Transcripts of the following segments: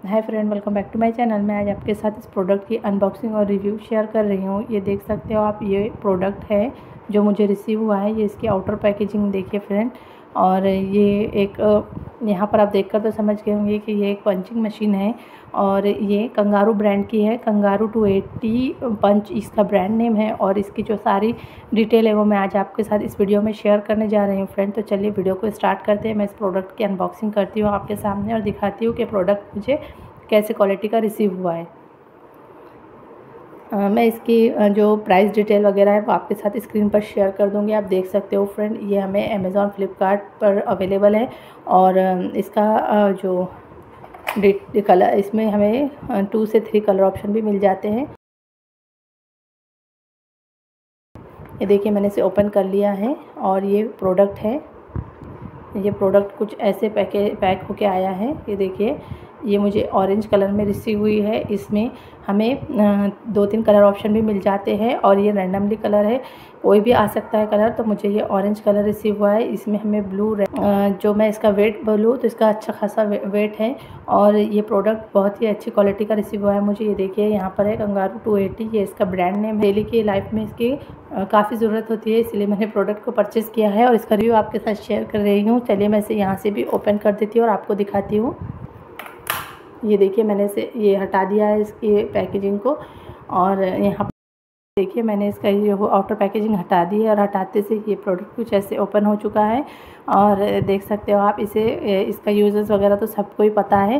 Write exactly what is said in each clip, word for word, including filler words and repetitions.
Hi friend, welcome back to my channel. मैं आज आपके साथ इस प्रोडक्ट की अनबॉक्सिंग और रिव्यू शेयर कर रही हूँ। ये देख सकते हो आप, ये प्रोडक्ट है जो मुझे रिसीव हुआ है। ये इसकी आउटर पैकेजिंग देखिए फ्रेंड। और ये एक यहाँ पर आप देखकर तो समझ गए होंगे कि ये एक पंचिंग मशीन है और ये कंगारू ब्रांड की है। कंगारू टू एटी पंच इसका ब्रांड नेम है और इसकी जो सारी डिटेल है वो मैं आज आपके साथ इस वीडियो में शेयर करने जा रही हूँ फ्रेंड। तो चलिए वीडियो को स्टार्ट करते हैं। मैं इस प्रोडक्ट की अनबॉक्सिंग करती हूँ आपके सामने और दिखाती हूँ कि प्रोडक्ट मुझे कैसे क्वालिटी का रिसीव हुआ है। आ, मैं इसकी जो प्राइस डिटेल वगैरह है वो आपके साथ स्क्रीन पर शेयर कर दूंगी। आप देख सकते हो फ्रेंड, ये हमें अमेज़ॉन फ्लिपकार्ट पर अवेलेबल है और इसका जो कलर, इसमें हमें टू से थ्री कलर ऑप्शन भी मिल जाते हैं। ये देखिए, मैंने इसे ओपन कर लिया है और ये प्रोडक्ट है। ये प्रोडक्ट कुछ ऐसे पैके पैक होके आया है। ये देखिए, ये मुझे ऑरेंज कलर में रिसीव हुई है। इसमें हमें दो तीन कलर ऑप्शन भी मिल जाते हैं और ये रैंडमली कलर है, कोई भी आ सकता है कलर। तो मुझे ये ऑरेंज कलर रिसीव हुआ है। इसमें हमें ब्लू, जो मैं इसका वेट बोलूँ तो इसका अच्छा खासा वेट है और ये प्रोडक्ट बहुत ही अच्छी क्वालिटी का रिसीव हुआ है मुझे। ये देखिए, यहाँ पर है कंगारू टू एटी, ये इसका ब्रांड नेम है। डेली की लाइफ में इसकी काफ़ी ज़रूरत होती है, इसलिए मैंने प्रोडक्ट को परचेज़ किया है और इसका रिव्यू आपके साथ शेयर कर रही हूँ। चलिए मैं इसे यहाँ से भी ओपन कर देती हूँ और आपको दिखाती हूँ। ये देखिए, मैंने इसे ये हटा दिया है इसकी पैकेजिंग को और यहाँ देखिए मैंने इसका ये आउटर पैकेजिंग हटा दी है और हटाते से ये प्रोडक्ट कुछ ऐसे ओपन हो चुका है। और देख सकते हो आप, इसे इसका यूजेस वगैरह तो सबको ही पता है।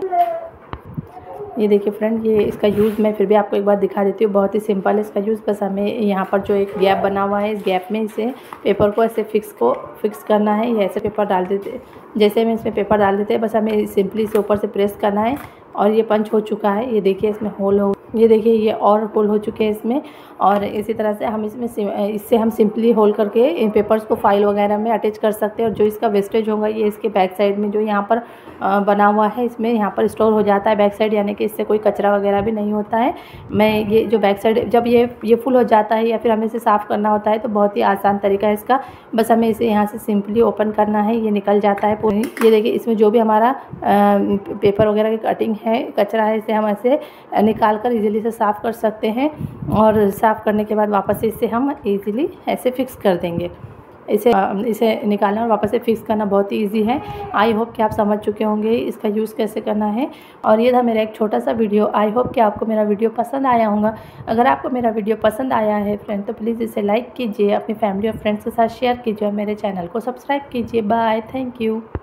ये देखिए फ्रेंड, ये इसका यूज़ मैं फिर भी आपको एक बार दिखा देती हूँ। बहुत ही सिंपल है इसका यूज़। बस हमें यहाँ पर जो एक गैप बना हुआ है, इस गैप में इसे पेपर को ऐसे फिक्स को फिक्स करना है। ये ऐसे पेपर डाल देते, जैसे हम इसमें पेपर डाल देते हैं, बस हमें सिंपली इसे ऊपर से प्रेस करना है और ये पंच हो चुका है। ये देखिए, इसमें होल हो, ये देखिए ये और होल हो चुके हैं इसमें। और इसी तरह से हम इसमें इससे हम सिंपली होल करके इन पेपर्स को फाइल वगैरह में अटैच कर सकते हैं। और जो इसका वेस्टेज होगा ये इसके बैक साइड में जो यहाँ पर बना हुआ है, इसमें यहाँ पर स्टोर हो जाता है बैक साइड, यानी कि इससे कोई कचरा वगैरह भी नहीं होता है। मैं ये जो बैक साइड, जब ये ये फुल हो जाता है या फिर हमें इसे साफ़ करना होता है तो बहुत ही आसान तरीका है इसका। बस हमें इसे यहाँ से सिंपली ओपन करना है, ये निकल जाता है पूरी। ये देखिए, इसमें जो भी हमारा पेपर वगैरह की कटिंग है, कचरा है, इसे हम ऐसे निकाल कर इजीली से साफ़ कर सकते हैं। और साफ़ करने के बाद वापस से इसे हम इजीली ऐसे फिक्स कर देंगे। इसे इसे निकालना और वापस से फिक्स करना बहुत ही इजी है। आई होप कि आप समझ चुके होंगे इसका यूज़ कैसे करना है। और ये था मेरा एक छोटा सा वीडियो। आई होप कि आपको मेरा वीडियो पसंद आया होगा। अगर आपको मेरा वीडियो पसंद आया है फ्रेंड तो प्लीज़ इसे लाइक कीजिए, अपनी फैमिली और फ्रेंड्स के साथ शेयर कीजिए और मेरे चैनल को सब्सक्राइब कीजिए। Bye, thank you.